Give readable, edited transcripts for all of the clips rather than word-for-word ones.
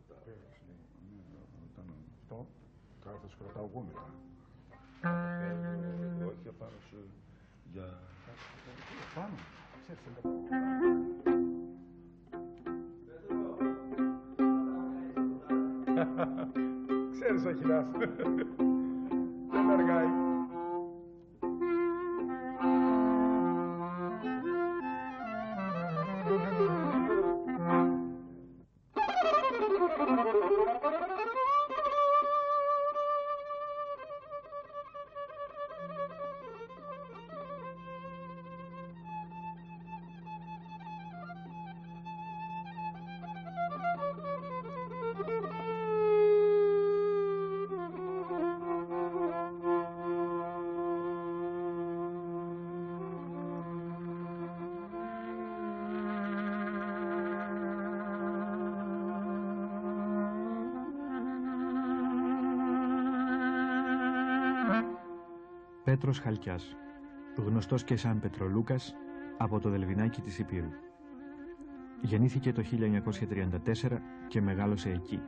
Όταν αυτό, τώρα θα σου κρατάω εγώ μετά. Όχι, απάνω σου για... Πάνω, ξέρεις, ξέρεις ο Αχιλλάς. Δεν αργάει. Πέτρος Χαλκιάς, γνωστός και σαν Πετρολούκας, από το Δελβινάκι της Υπήρου. Γεννήθηκε το 1934 και μεγάλωσε εκεί.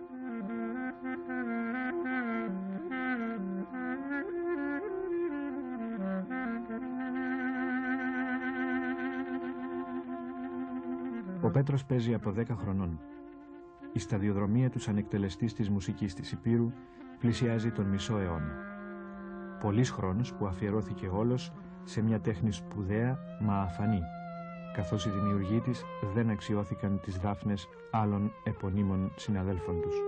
Ο Πέτρος παίζει από 10 χρονών. Η σταδιοδρομία του σαν εκτελεστής της μουσικής της Υπήρου πλησιάζει τον μισό αιώνα. Πολύς χρόνος που αφιερώθηκε όλος σε μια τέχνη σπουδαία μα αφανή, καθώς οι δημιουργοί της δεν αξιώθηκαν τις δάφνες άλλων επωνύμων συναδέλφων τους.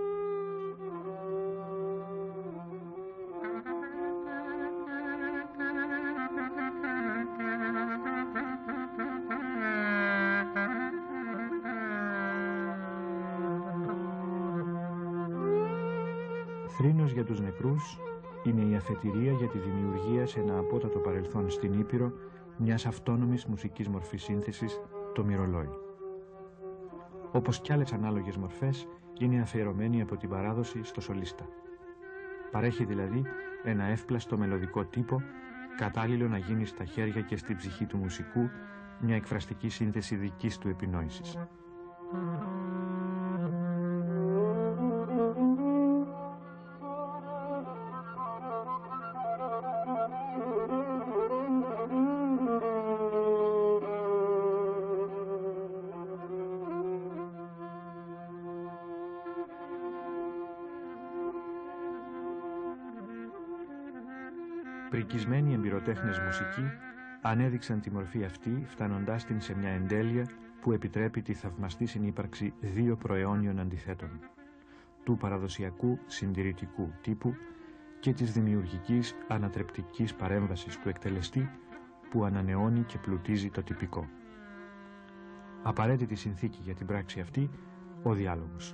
Θρήνος για τους νεκρούς είναι η αφετηρία για τη δημιουργία σε ένα απότατο παρελθόν στην Ήπειρο μιας αυτόνομης μουσικής μορφής σύνθεσης, το μυρολόι. Όπως κι άλλες ανάλογες μορφές, είναι αφιερωμένη από την παράδοση στο σολίστα. Παρέχει δηλαδή ένα εύπλαστο μελωδικό τύπο, κατάλληλο να γίνει στα χέρια και στην ψυχή του μουσικού μια εκφραστική σύνθεση δικής του επινόησης. Πρικισμένοι εμπειροτέχνες μουσικοί ανέδειξαν τη μορφή αυτή, φτάνοντάς την σε μια εντέλεια που επιτρέπει τη θαυμαστή συνύπαρξη δύο προαιώνιων αντιθέτων, του παραδοσιακού συντηρητικού τύπου και της δημιουργικής ανατρεπτικής παρέμβασης του εκτελεστή που ανανεώνει και πλουτίζει το τυπικό. Απαραίτητη συνθήκη για την πράξη αυτή, ο διάλογος.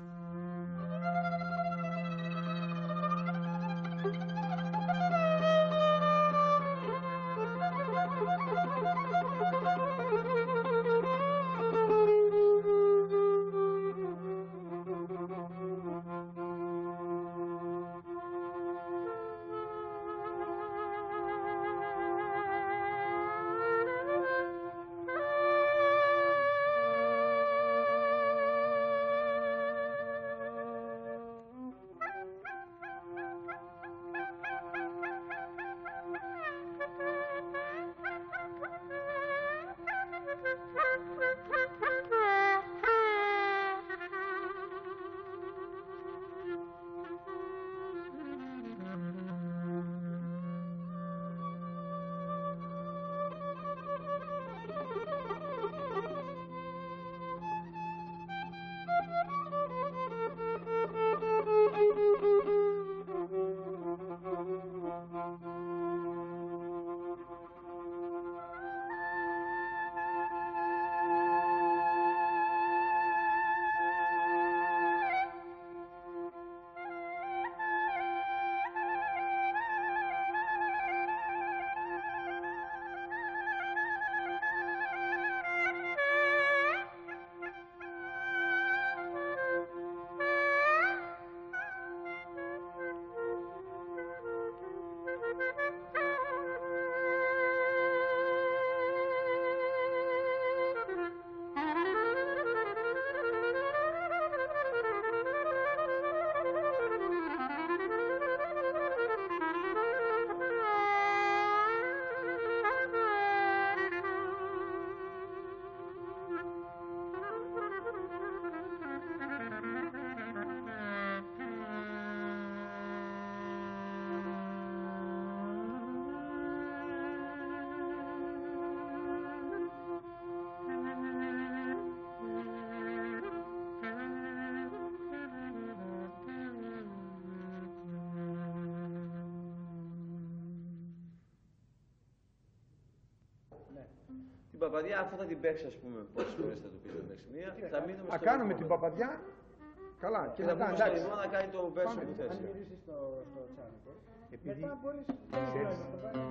παπαδιά, αφού θα την παίξει, ας πούμε, πόσες φορές θα το πεις να παίξει μία, θα μείνουμε στο κάνουμε ρυθμό την μετά. παπαδιά. Καλά, Και θα πούμε στο ρυθμό να κάνει το πέρσι που θες. Αν γυρίσεις στο τσάνικο, Επειδή μετά μπορείς ξέρεις, να το πάρεις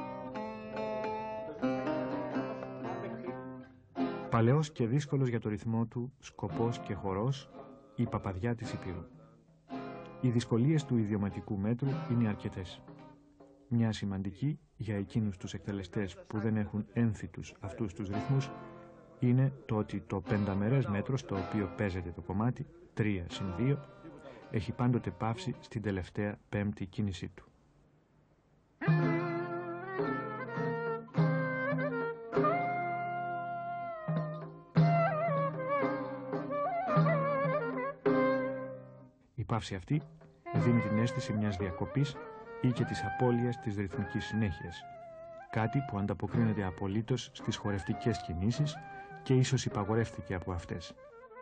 Παλαιός και δύσκολος για το ρυθμό του, σκοπός και χορός, η παπαδιά της Υπήρου. Οι δυσκολίες του ιδιωματικού μέτρου είναι αρκετές. Μια σημαντική για εκείνους τους εκτελεστές που δεν έχουν έμφυτους αυτούς τους ρυθμούς είναι το ότι το πενταμερές μέτρο στο οποίο παίζεται το κομμάτι, 3/2, έχει πάντοτε πάυσει στην τελευταία πέμπτη κίνησή του. Η παύση αυτή δίνει την αίσθηση μιας διακοπής ή και της απώλειας της ρυθμικής συνέχειας, κάτι που ανταποκρίνεται απολύτως στις χορευτικές κινήσεις και ίσως υπαγορεύτηκε από αυτές.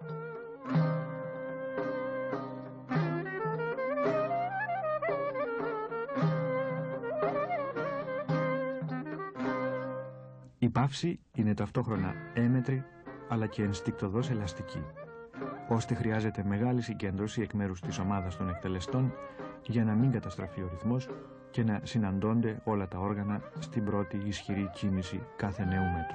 Η παύση είναι ταυτόχρονα έμετρη αλλά και ενστικτωδώς ελαστική, ώστε χρειάζεται μεγάλη συγκέντρωση εκ μέρους της ομάδας των εκτελεστών για να μην καταστραφεί ο ρυθμός και να συναντώνται όλα τα όργανα στην πρώτη ισχυρή κίνηση κάθε νέου μέτρου.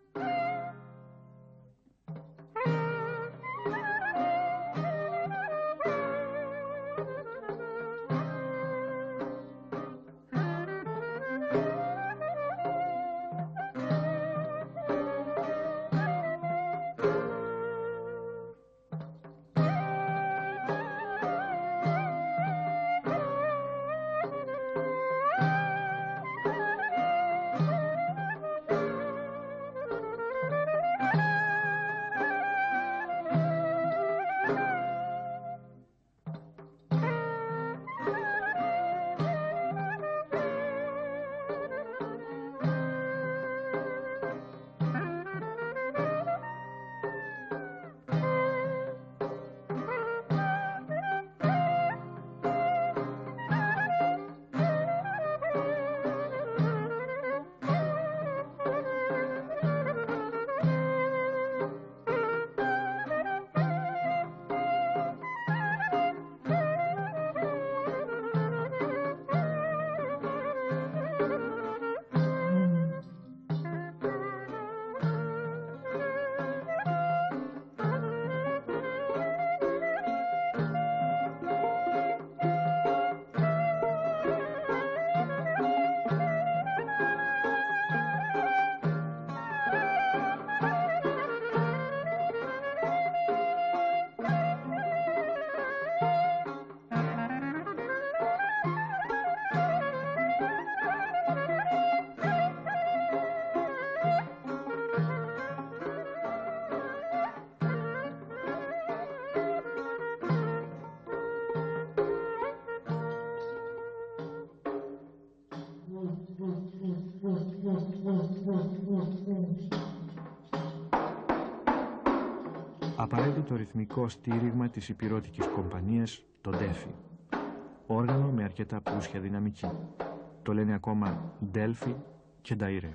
Απαραίτητο ρυθμικό στήριγμα της υπηρώτικης κομπανίας, το ντέφι. Όργανο με αρκετά πλούσια δυναμική. Το λένε ακόμα ντέλφι και νταϊρέ.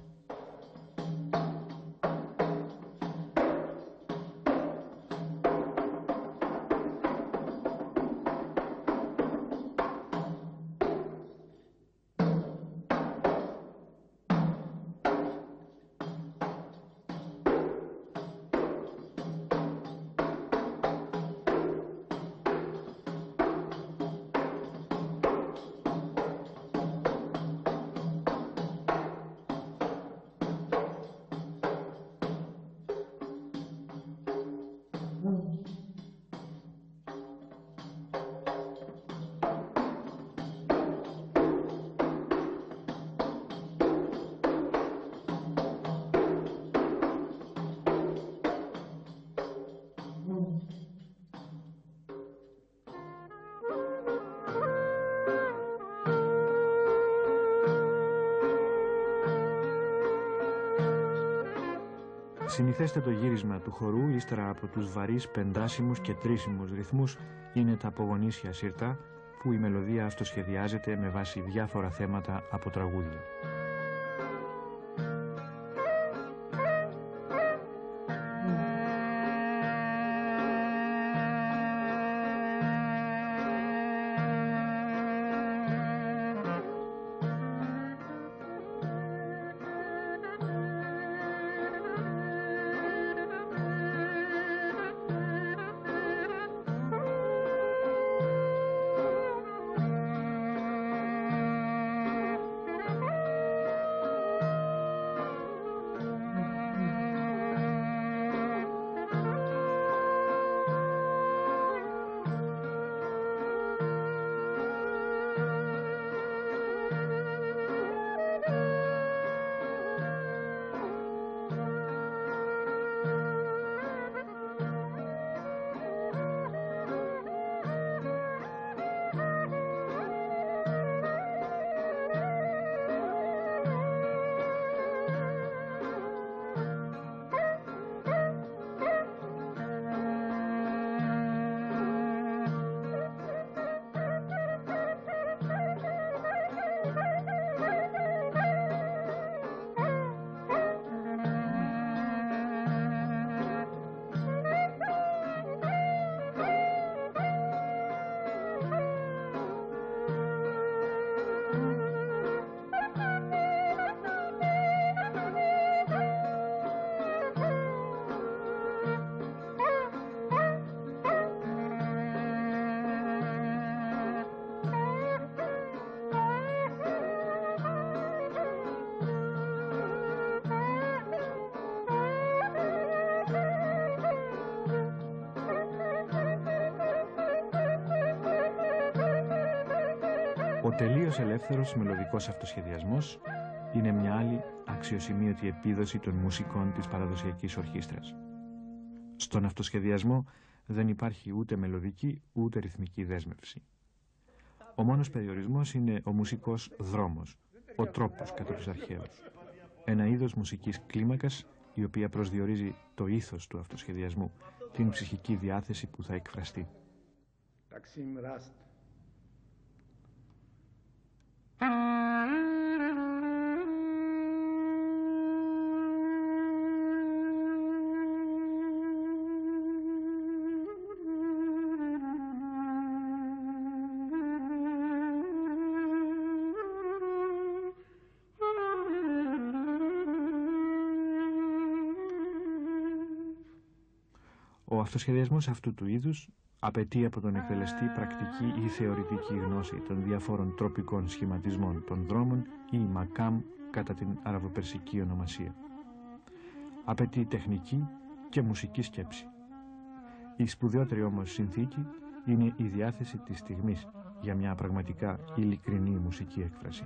Συνηθέστατο γύρισμα του χορού ύστερα από τους βαρύς πεντάσιμους και τρίσιμους ρυθμούς είναι τα απογονίσια σύρτα, που η μελωδία αυτοσχεδιάζεται με βάση διάφορα θέματα από τραγούδια. Ο τελείως ελεύθερος μελωδικός αυτοσχεδιασμός είναι μια άλλη αξιοσημείωτη επίδοση των μουσικών της παραδοσιακής ορχήστρας. Στον αυτοσχεδιασμό δεν υπάρχει ούτε μελωδική ούτε ρυθμική δέσμευση. Ο μόνος περιορισμός είναι ο μουσικός δρόμος, ο τρόπος κατά τους αρχαίους. Ένα είδος μουσικής κλίμακας η οποία προσδιορίζει το ήθος του αυτοσχεδιασμού, την ψυχική διάθεση που θα εκφραστεί. Ο αυτοσχεδιασμός αυτού του είδους απαιτεί από τον εκτελεστή πρακτική ή θεωρητική γνώση των διαφόρων τροπικών σχηματισμών των δρόμων ή μακάμ κατά την αραβοπερσική ονομασία. Απαιτεί τεχνική και μουσική σκέψη. Η σπουδαιότερη όμως συνθήκη είναι η διάθεση της στιγμής για μια πραγματικά ειλικρινή μουσική έκφραση.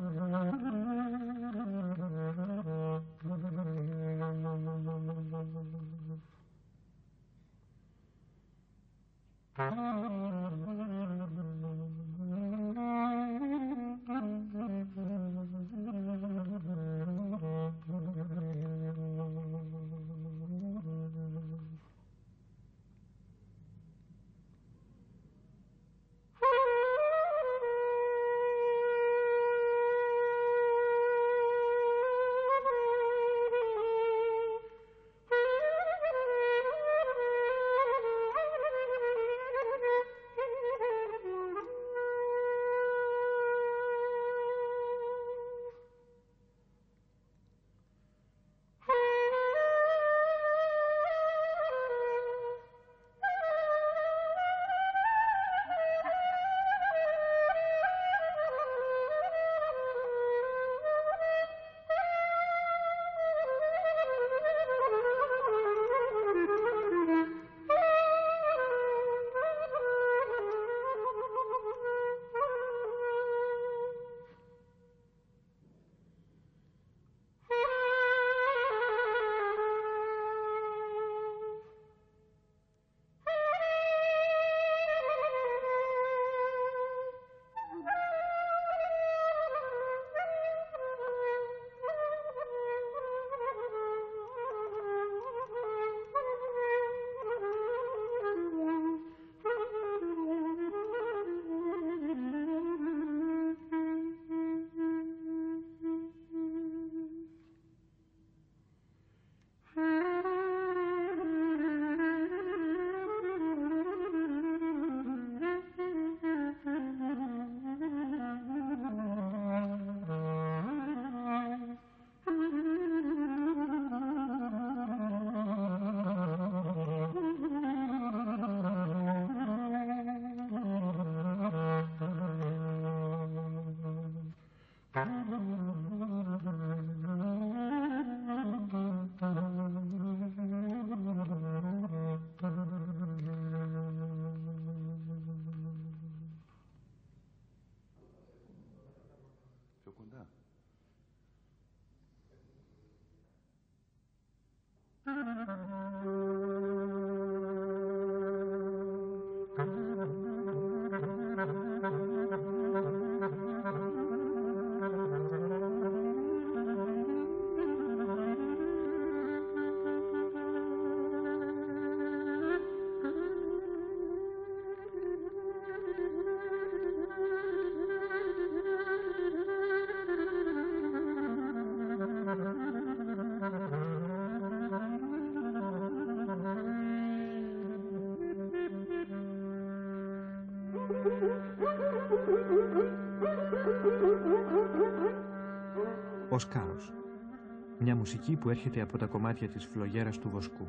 Ο σκάρος. Μια μουσική που έρχεται από τα κομμάτια της φλογέρας του βοσκού.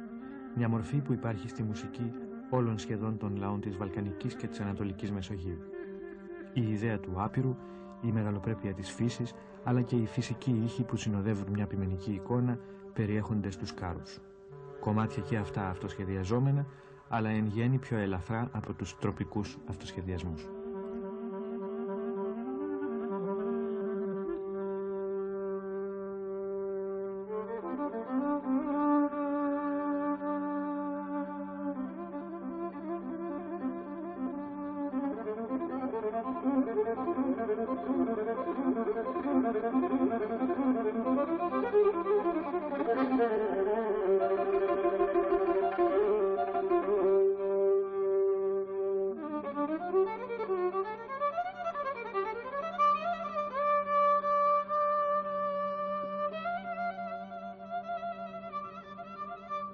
Μια μορφή που υπάρχει στη μουσική όλων σχεδόν των λαών της Βαλκανικής και της Ανατολικής Μεσογείου. Η ιδέα του άπειρου, η μεγαλοπρέπεια της φύσης, αλλά και οι φυσικοί ήχοι που συνοδεύουν μια ποιμενική εικόνα περιέχονται στους σκάρους. Κομμάτια και αυτά αυτοσχεδιαζόμενα, αλλά εν γέννη πιο ελαφρά από τους τροπικούς αυτοσχεδιασμούς.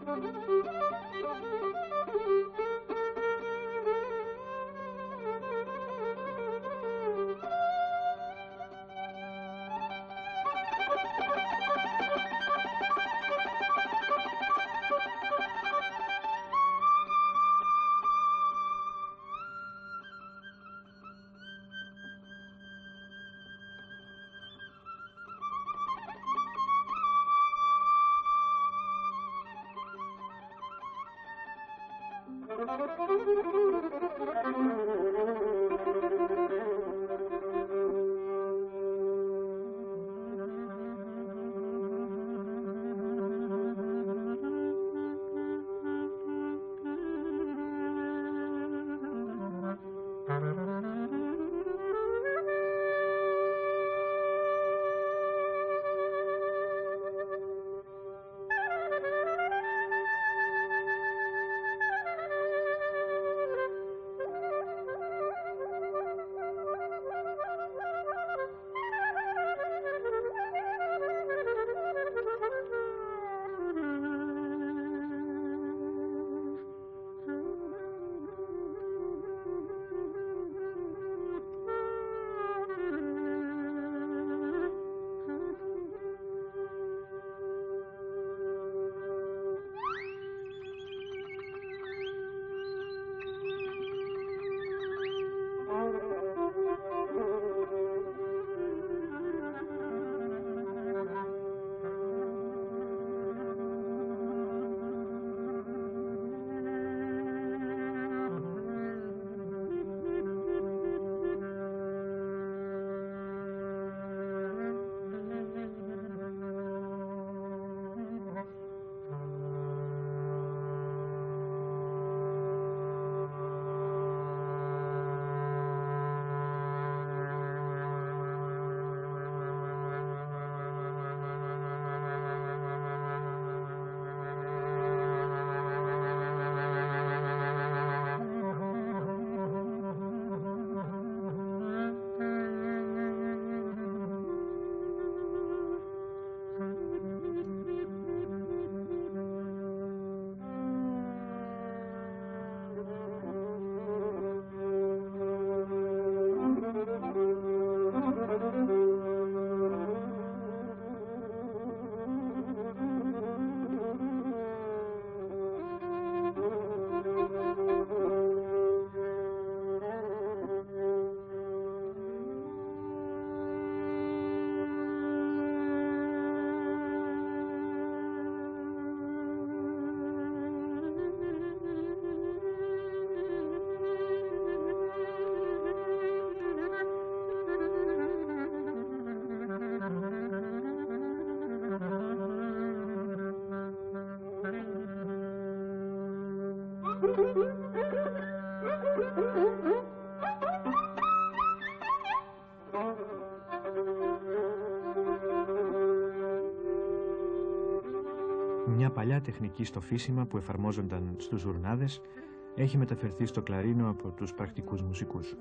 Μια παλιά τεχνική στο φύσιμα που εφαρμόζονταν στους ζουρνάδες έχει μεταφερθεί στο κλαρίνο από τους πρακτικούς μουσικούς.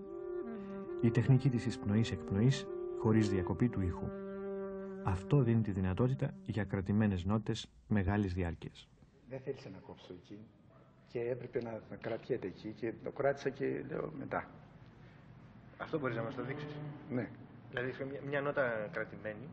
Η τεχνική της εισπνοής-εκπνοής χωρίς διακοπή του ήχου. Αυτό δίνει τη δυνατότητα για κρατημένες νότες μεγάλης διάρκειας. Δεν θέλησα να κόψω εκεί και έπρεπε να κρατιέται εκεί και το κράτησα και λέω μετά. Αυτό μπορείς να μας το δείξεις? Ναι. Δηλαδή μια νότα κρατημένη.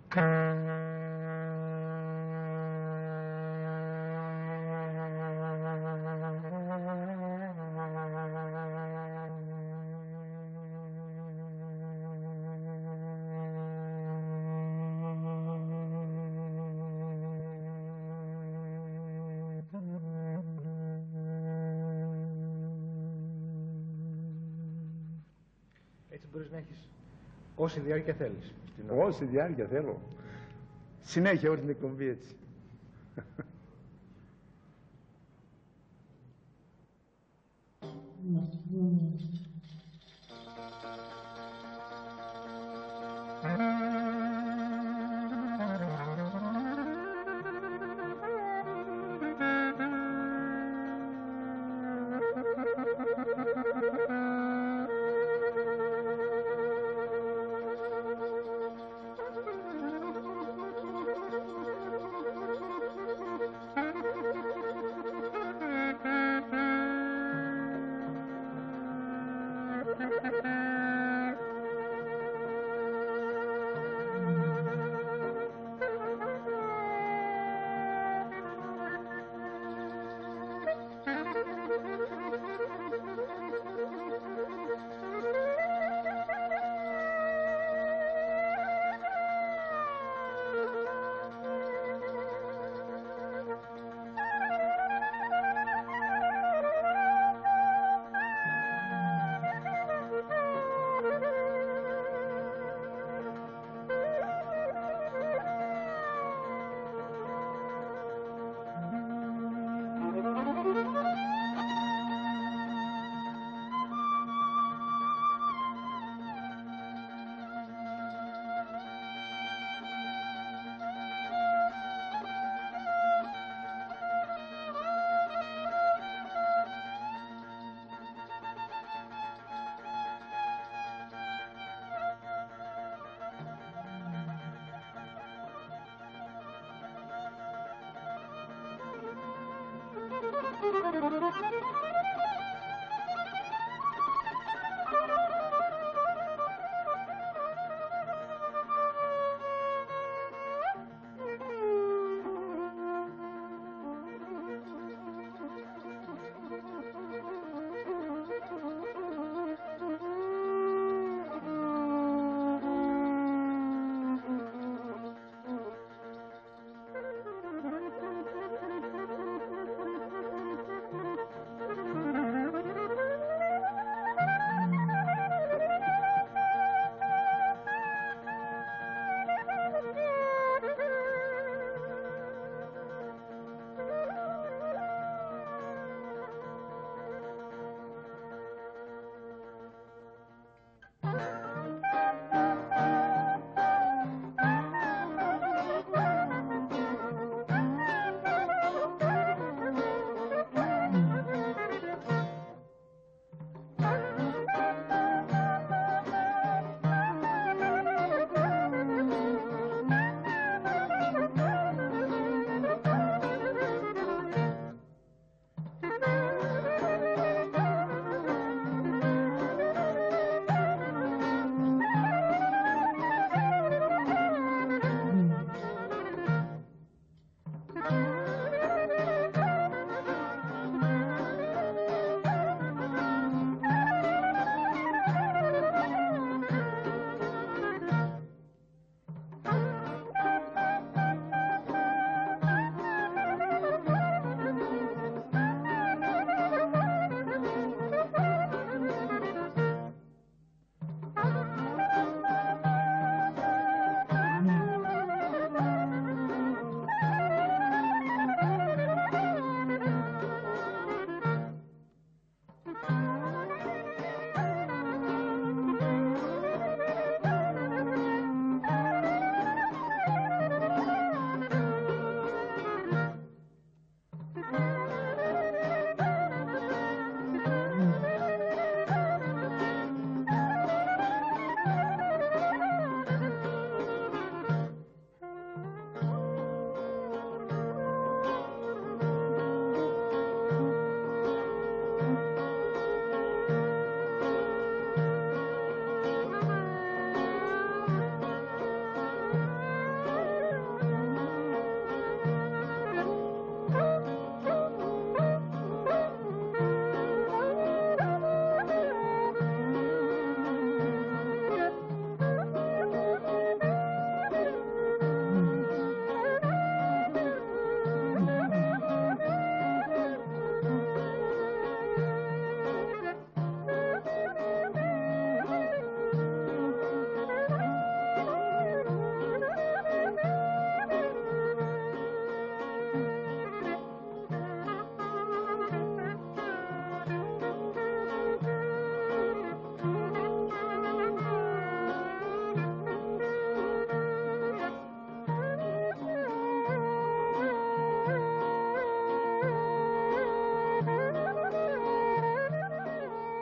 Έτσι μπορείς να έχεις όση διάρκεια θέλεις. Όση διάρκεια θέλω. Συνέχεια όλη την εκπομπή έτσι.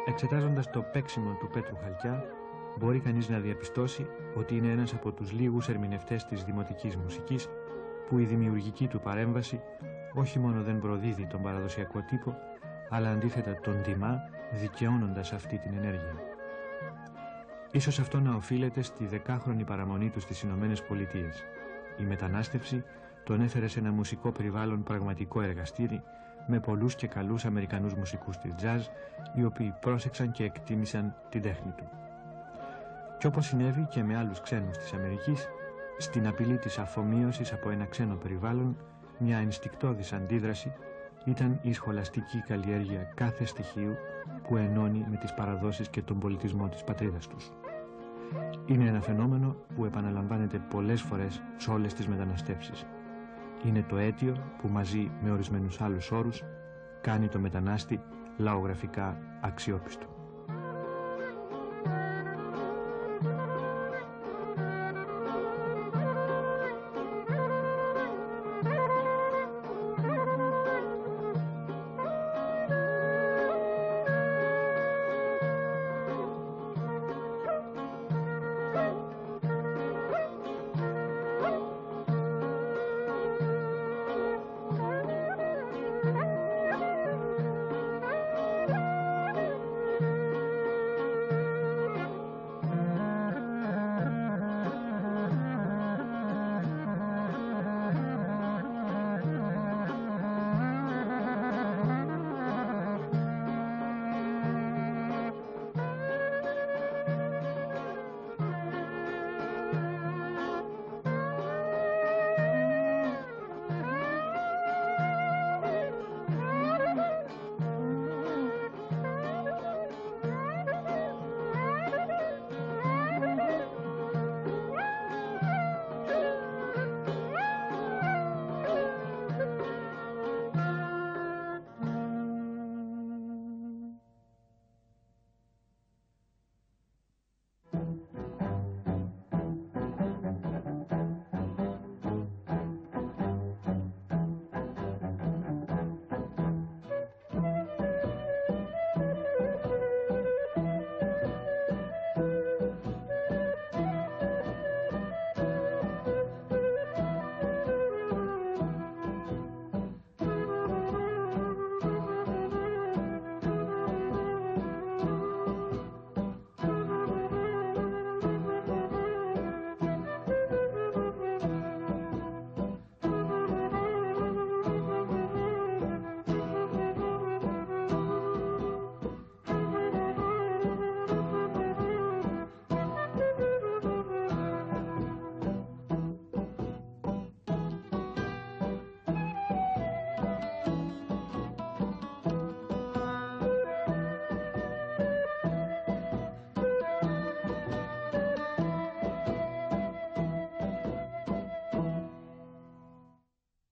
Εξετάζοντας το παίξιμο του Πέτρου Χαλκιά, μπορεί κανείς να διαπιστώσει ότι είναι ένας από τους λίγους ερμηνευτές της δημοτικής μουσικής που η δημιουργική του παρέμβαση όχι μόνο δεν προδίδει τον παραδοσιακό τύπο, αλλά αντίθετα τον τιμά, δικαιώνοντας αυτή την ενέργεια. Ίσως αυτό να οφείλεται στη 10χρονη παραμονή του στις Ηνωμένες Πολιτείες. Η μετανάστευση τον έφερε σε ένα μουσικό περιβάλλον πραγματικό εργαστήρι, με πολλούς και καλούς Αμερικανούς μουσικούς της jazz, οι οποίοι πρόσεξαν και εκτίμησαν την τέχνη του. Κι όπως συνέβη και με άλλους ξένους της Αμερικής, στην απειλή της αφομοίωσης από ένα ξένο περιβάλλον, μια ενστικτώδης αντίδραση ήταν η σχολαστική καλλιέργεια κάθε στοιχείου που ενώνει με τις παραδόσεις και τον πολιτισμό της πατρίδας τους. Είναι ένα φαινόμενο που επαναλαμβάνεται πολλές φορές σε όλες τις μεταναστεύσεις. Είναι το αίτιο που μαζί με ορισμένους άλλους όρους κάνει το μετανάστη λαογραφικά αξιόπιστο.